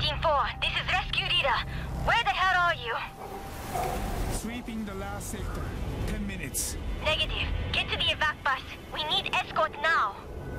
Team 4, this is Rescue Leader. Where the hell are you? Sweeping the last sector. 10 minutes. Negative. Get to the evac bus. We need escort now.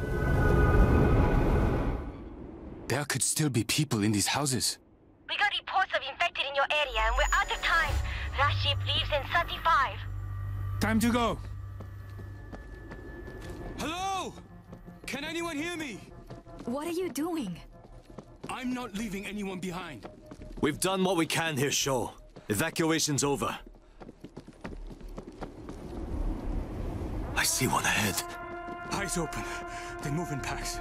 There could still be people in these houses. We got reports of infected in your area and we're out of time. Last ship leaves in 35. Time to go. Hello? Can anyone hear me? What are you doing? I'm not leaving anyone behind. We've done what we can here, Shaw. Evacuation's over. I see one ahead. Eyes open. They move in packs.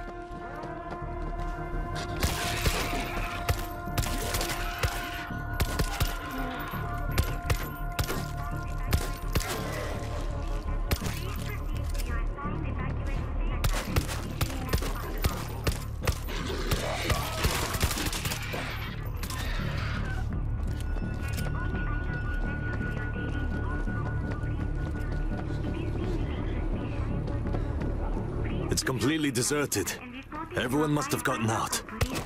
It's completely deserted. Everyone must have gotten out.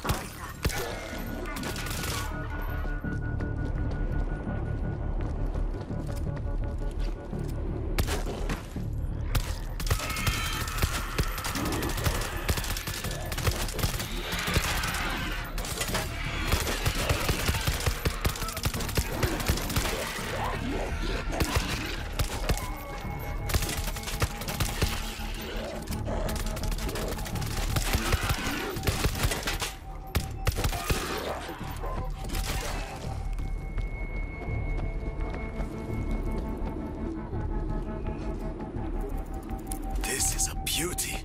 This is a beauty.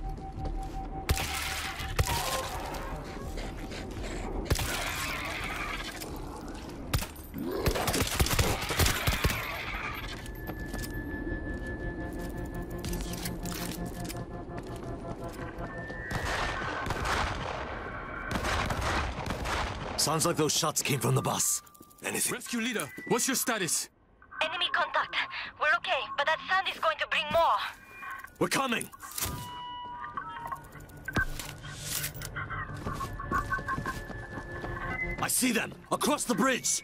Sounds like those shots came from the bus. Anything? Rescue Leader, what's your status? Enemy contact. We're okay, but that sound is going to bring more. We're coming! I see them! Across the bridge!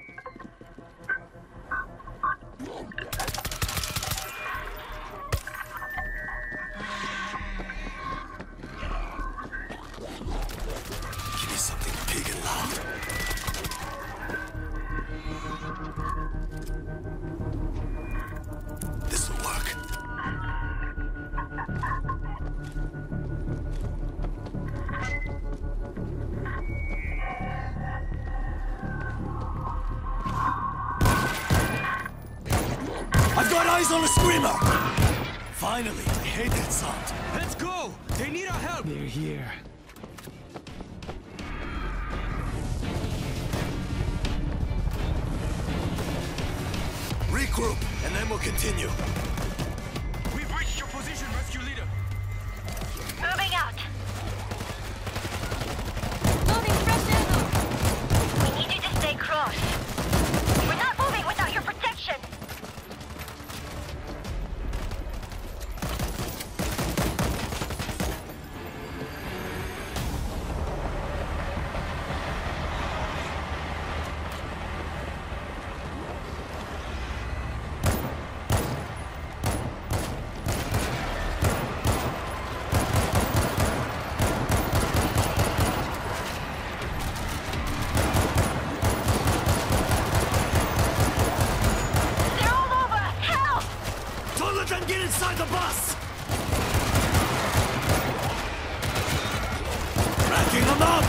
Give me something big and loud. This'll work. I've got eyes on a screamer! Finally, I hate that sound. Let's go! They need our help! They're here. Regroup, and then we'll continue. We've reached your position, Rescue Leader. Moving out. Loading fresh ammo! We need you to stay close. We're not moving without your protection. They're all over us. Help! Don't let them get inside the bus! Racking them up!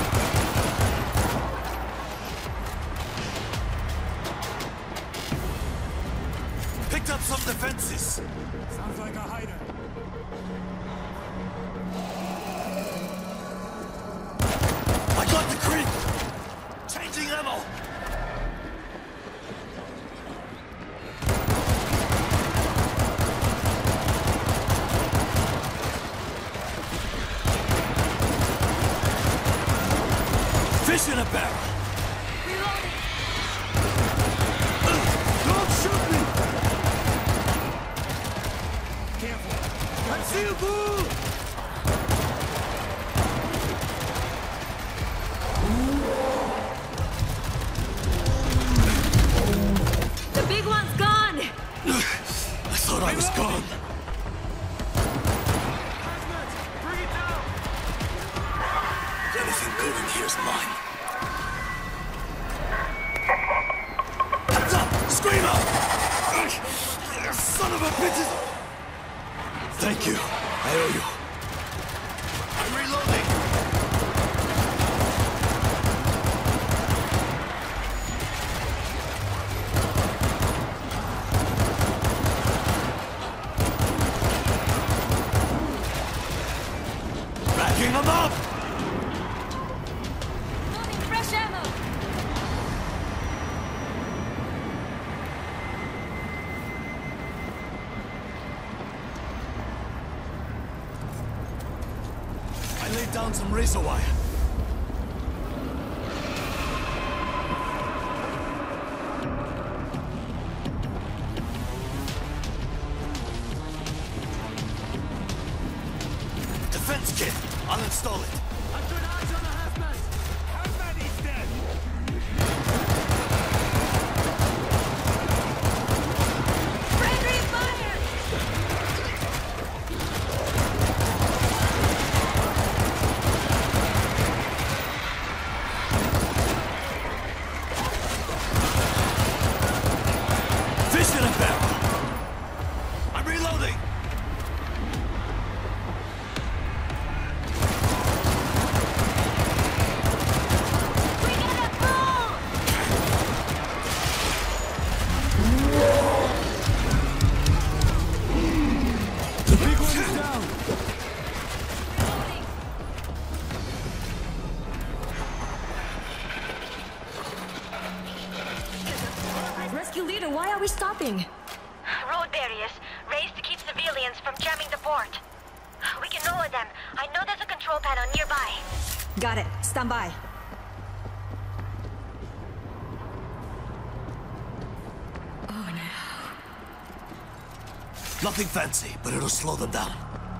Picked up some defenses. Sounds like a hider. I got the creep! Changing ammo! Fish in a barrel! Don't shoot me! Careful. I see a move! Everything good in here's mine. Heads up! Screamer! Son of a bitch! Thank you. I owe you. I'm reloading. Backing them up! Loading fresh ammo. I laid down some razor wire. Defense kit. I'll install it. I've got eyes on the half-mast. Hazmat is dead. Friendly fire. Fish in a barrel. I'm reloading. The big one is down. Rescue leader, why are we stopping? Road barriers, raised to keep civilians from jamming the port. We can lower them. I know there's a control panel nearby. Got it. Stand by. Oh no. Nothing fancy, but it'll slow them down.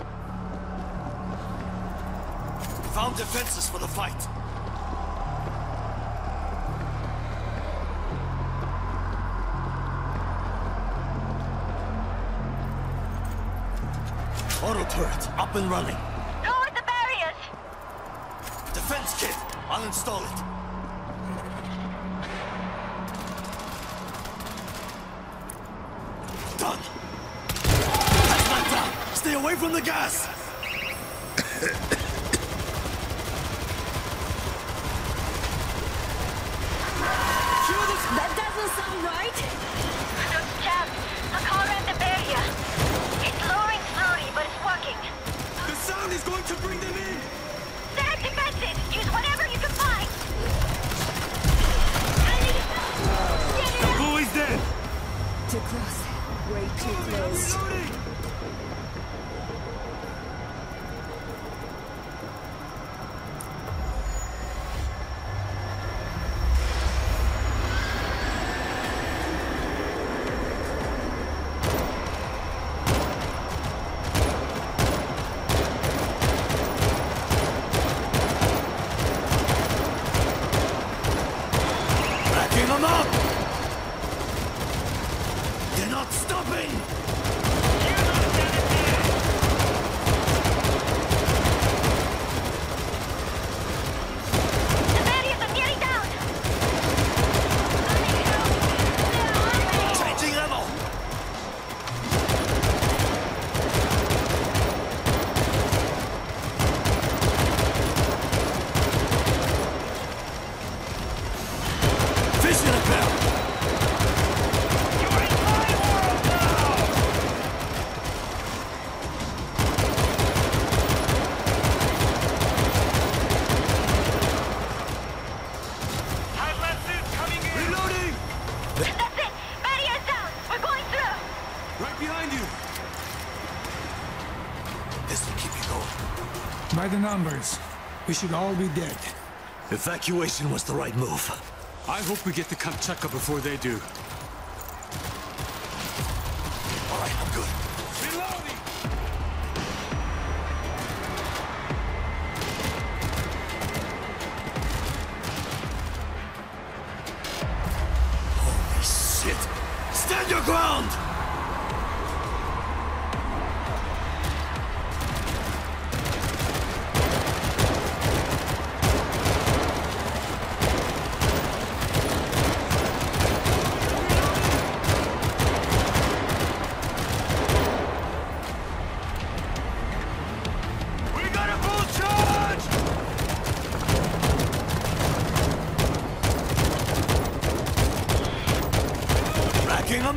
Found defenses for the fight. Auto turret, up and running. Lower the barriers! Defense kit, I'll install it. Done. That's not down. Stay away from the gas. That doesn't sound right. Those jams, a car around the barrier. It's lowering slowly, but it's working. The sound is going to bring them in. Set up defenses! Use whatever you can find! The bully's dead. Too close. Way too close. Reloading. Backing them up. They're not stopping. The barriers are nearly down! Changing ammo. Fish in a barrel. Reloading. That's it! Barrier's down! We're going through! Right behind you. This will keep you going. By the numbers, we should all be dead. Evacuation was the right move. I hope we get to Kamchatka before they do. All right, I'm good. Reloading. Holy shit! Stand your ground!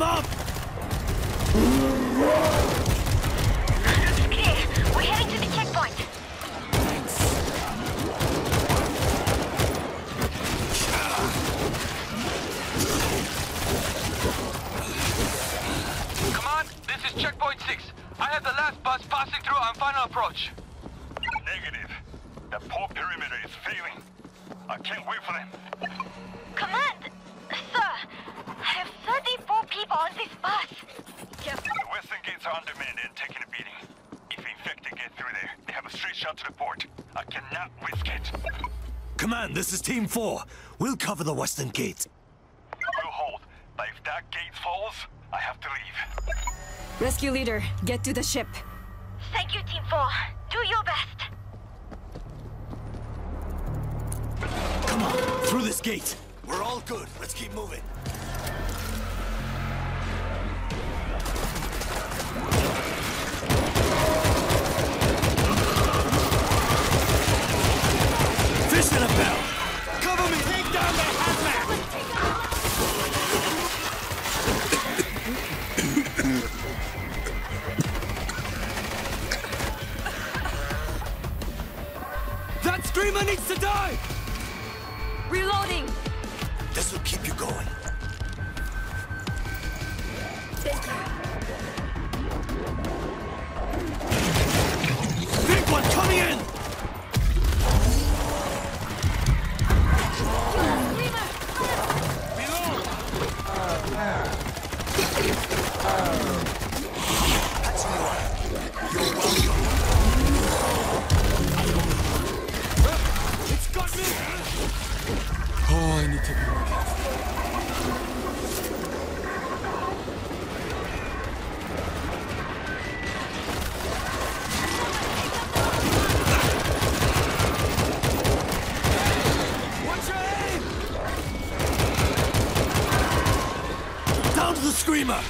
them up! Looks clear. We're heading to the checkpoint. Command, this is checkpoint 6. I have the last bus passing through on final approach. Negative. The port perimeter is failing. I can't wait for them. Command! Sir, I have 34 people on this bus. Just... The western gates are undermanned and taking a beating. If infected get through there, they have a straight shot to the port. I cannot risk it. Command, this is Team 4. We'll cover the western gate. We'll hold, but if that gate falls, I have to leave. Rescue leader, get to the ship. Thank you, Team 4. Do your best. Come on, through this gate. We're all good. Let's keep moving. Fish in a bell! Cover me! Take down the hazmat! That screamer needs to die! Reloading! This will keep you going. Thank you. Big one coming in! It's got me! Oh, I need to be more careful. Watch your aim! Down to the screamer!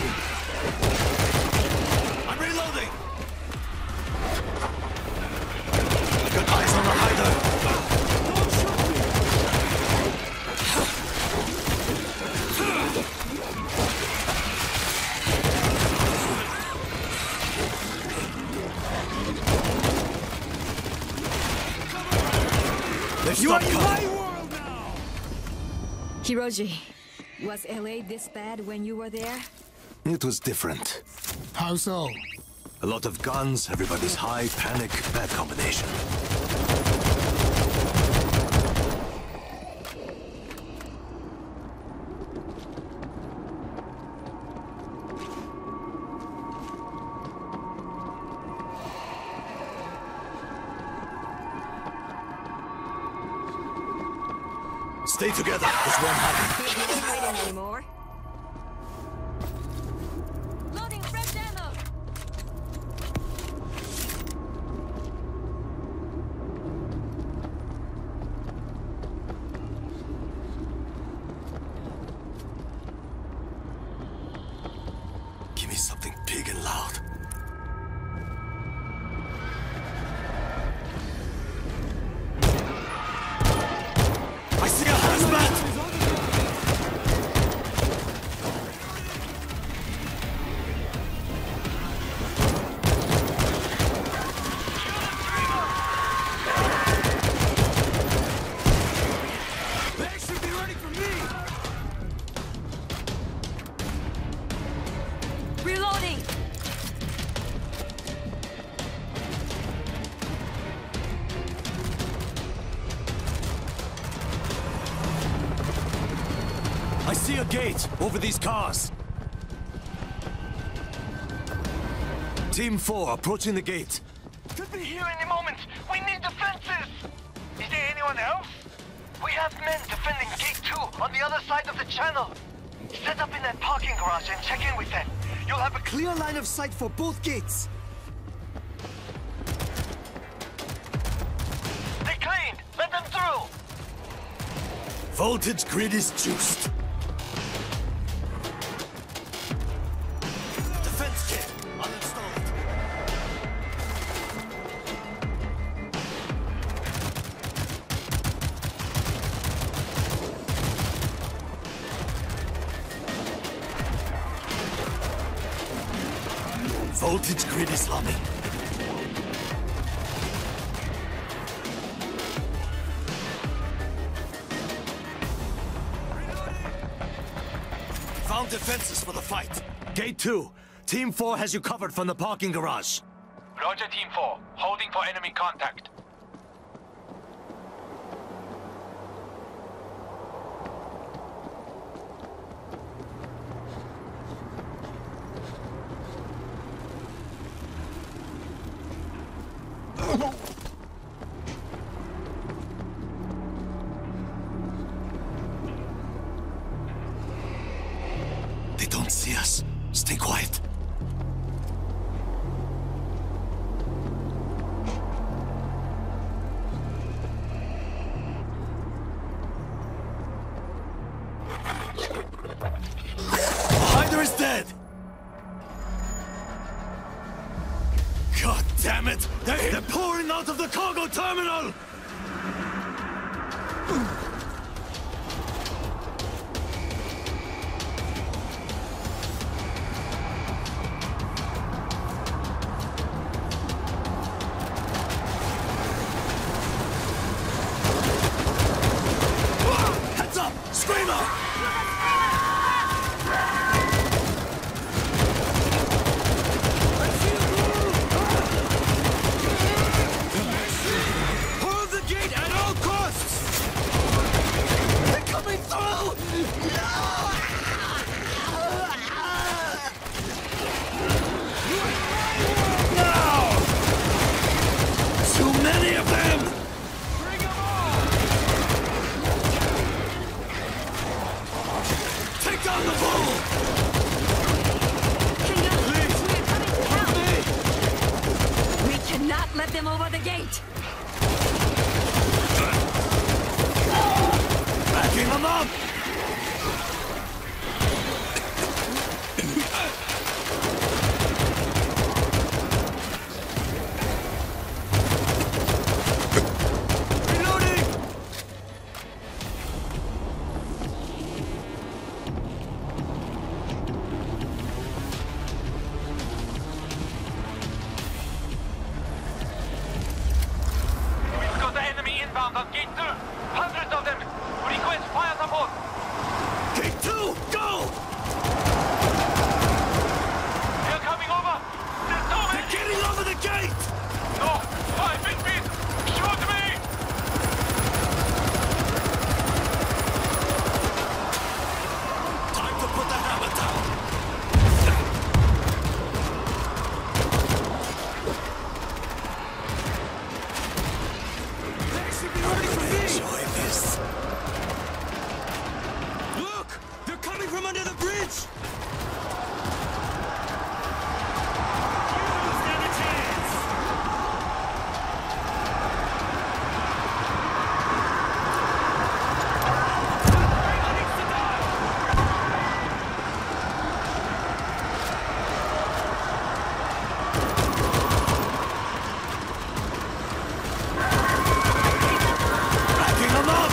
I'm reloading! I've got eyes on the hider! You are in my world now! Hiroji, was LA this bad when you were there? It was different. How so? A lot of guns, everybody's high, panic, bad combination. Stay together, this won't happen. Can't be hiding anymore. Loading fresh ammo! Give me something big and loud. I see a hazmat! They should be ready for me! Reloading! I see a gate over these cars. Team 4 approaching the gate. Could be here any moment. We need defenses. Is there anyone else? We have men defending Gate 2 on the other side of the channel. Set up in that parking garage and check in with them. You'll have a clear line of sight for both gates. They're clean. Let them through. Voltage grid is juiced. Defense kit uninstalled. voltage grid is humming. Found defenses for the fight. Gate 2. Team 4 has you covered from the parking garage. Roger, Team 4. Holding for enemy contact. They don't see us. Stay quiet. Hyder is dead! God damn it! They're pouring out of the cargo terminal! Heads up! Screamer! Hold the gate at all costs! They're coming through! No! Too many of them! Bring them on! Take down the bull! Please, we're coming to help. We cannot let them over the gate. Backing them up! Reloading! We've got the enemy inbound on Gate 2. Hundreds of them. Request fire support. Gate 2, go! They're coming over. There's so They're many. getting over the gate! No, 5 feet. Shoot me. Time to put the hammer down! Enjoy this. Look! They're coming from under the bridge! You stand a chance! Everybody needs to die! Backing them up!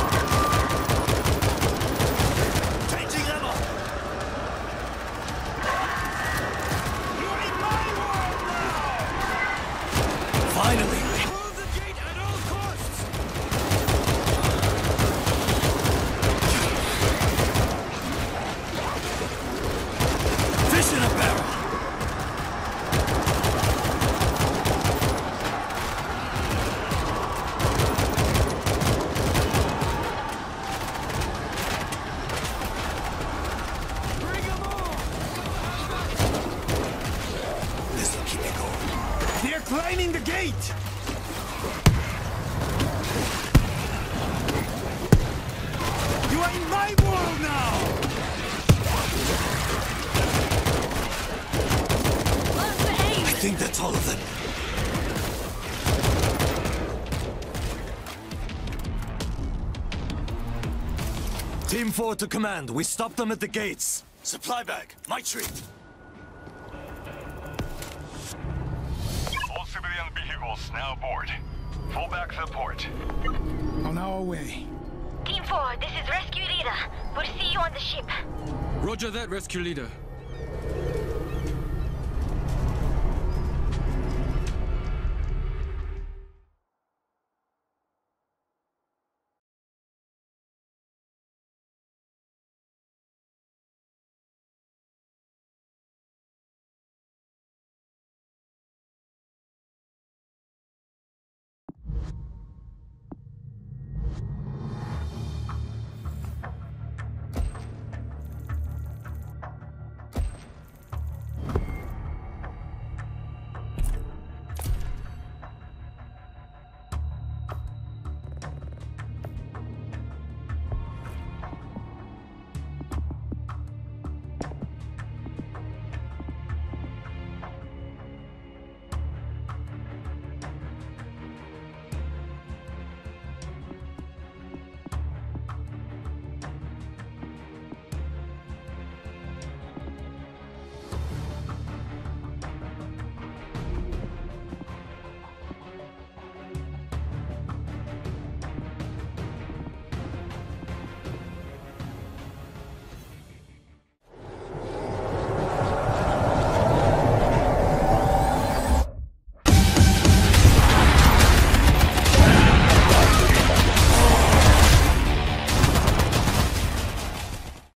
Changing ammo! You're in my world now! Finally! Hold the gate at all costs! Fish in a barrel! Bring them on! This'll keep it going. They're climbing the gate! You are in my world now! I think that's all of them. Team 4 to command. We stopped them at the gates. Supply bag. My treat. All civilian vehicles now aboard. Full back support. On our way. Team 4, this is Rescue Leader. We'll see you on the ship. Roger that, rescue leader.